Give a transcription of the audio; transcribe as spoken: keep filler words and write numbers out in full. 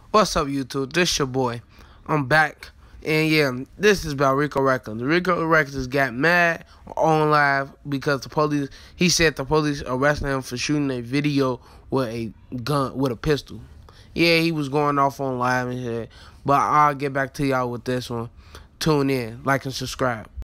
What's up, YouTube? This your boy. I'm back. And yeah, this is about Rico Records. Rico Records got mad on live because the police, he said the police arrested him for shooting a video with a gun, with a pistol. Yeah, he was going off on live and shit. But I'll get back to y'all with this one. Tune in, like and subscribe.